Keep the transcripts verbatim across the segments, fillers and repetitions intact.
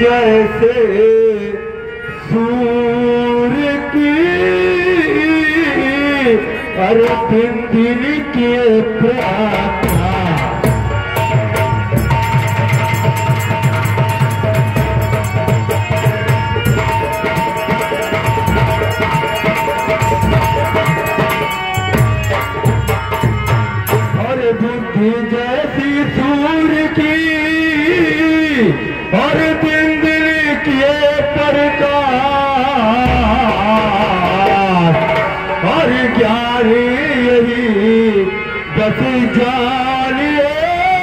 जैसे सूर्य की अरे दिन दिन की प्रार्थना। अरे बुद्धि जैसी सूर्य की और दिन दिन किए प्रकाश और ज्ञान यही बस जानिए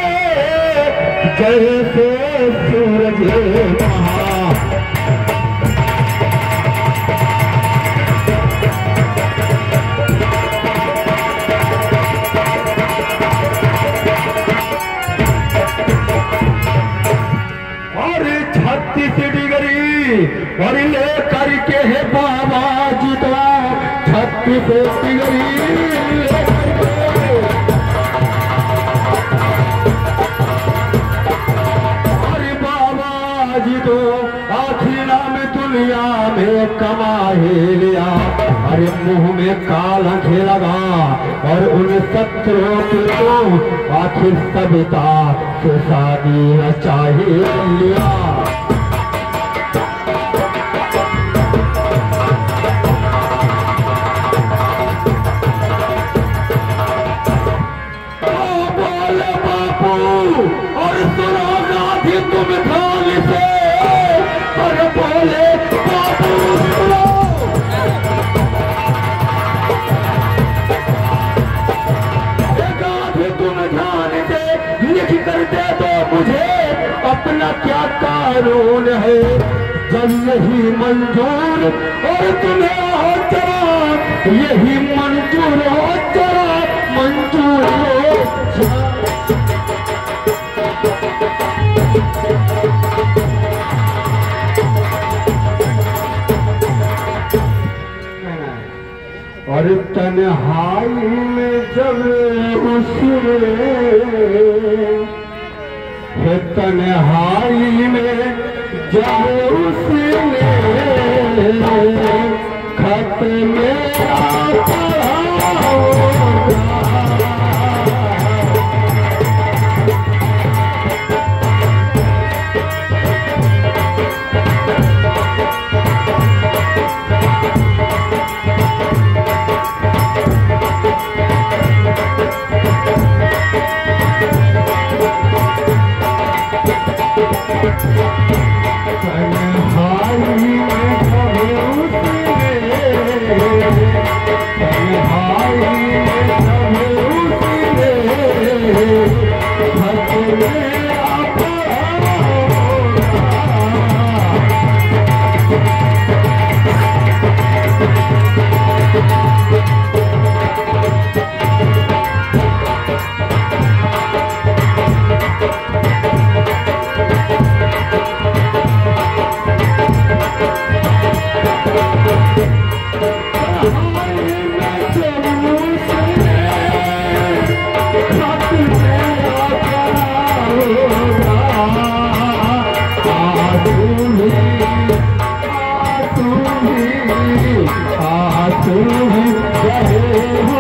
जैसे सूरज महा। छत्तीस डिग्री और ले करके है बाबा जी तो छत्तीस डिग्री अरे बाबा जी तो आखिर नाम दुनिया में कमा ही लिया। अरे मुंह में काला लगा और उन शत्रुओं को आखिर सविता से शादी चाहिए लिया। और सुनो गाधी तुम ध्यान से और बोले बाबू सुनो। गाधी तुम ध्यान से लिख कर दे दो मुझे अपना क्या कानून है। जब यही मंजूर और तुम्हें हो जरा यही मंजूर हो जरा मंजूर हो। और तन्हाई में जब उसने है तन्हाई में जब उसने खत मेरा पढ़ा तू ही